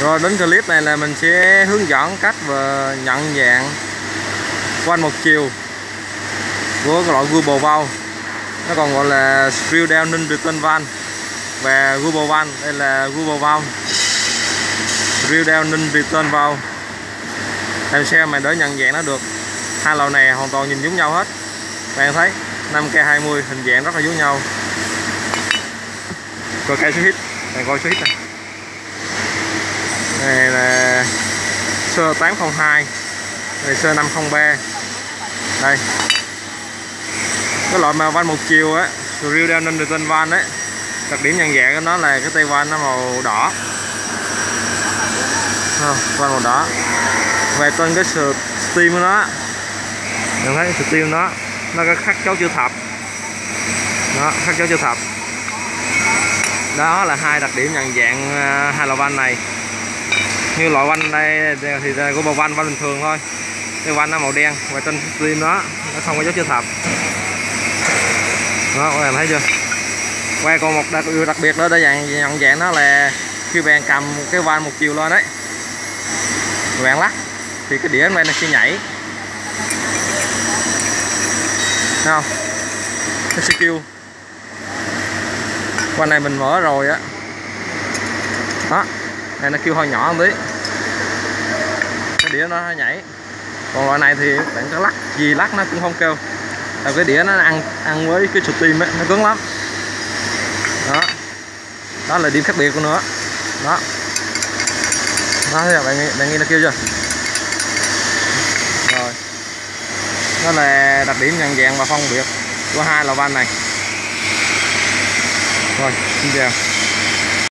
Rồi đến clip này là mình sẽ hướng dẫn cách và nhận dạng quanh một chiều của cái loại Google Valve. Nó còn gọi là Screw Down Non-Return Valve và Google Valve. Đây là Google Valve, Screw Down Non-Return Valve. Làm sao mà để nhận dạng nó được? Hai loại này hoàn toàn nhìn giống nhau hết. Bạn thấy 5K20 hình dạng rất là giống nhau. Coi cây số hit, bạn coi số hit này. Này là sơ 802, này sơ 503. Đây, cái loại mà van một chiều á, Screw Down Non-Return Valve đấy, đặc điểm nhận dạng của nó là cái tay van nó màu đỏ, van màu đỏ. Và trên cái steam của nó, bạn thấy steam nó có khắc dấu chữ thập, đó, khắc dấu chữ thập. Đó là hai đặc điểm nhận dạng hai loại van này. Như loại van đây thì của một van bình thường thôi, cái van nó màu đen và trên steam nó không có dấu chữ thập. Đó, các bạn thấy chưa? Qua còn một đặc biệt nữa để nhận dạng nó là khi bạn cầm cái van một chiều lên đấy, bạn lắc thì cái đĩa này nó sẽ nhảy, thấy không? Nó sẽ kêu. Van này mình mở rồi á, đó, này nó kêu hơi nhỏ một tí, cái đĩa nó nhảy. Còn loại này thì bạn có lắc gì lắc nó cũng không kêu, tại cái đĩa nó ăn với cái steam ấy, nó cứng lắm. Đó, đó là điểm khác biệt của nó. Đó, đó thấy bạn nghe nó kêu chưa? Rồi, đó là đặc điểm nhận dạng và phân biệt của hai loại van này. Rồi, xin chào.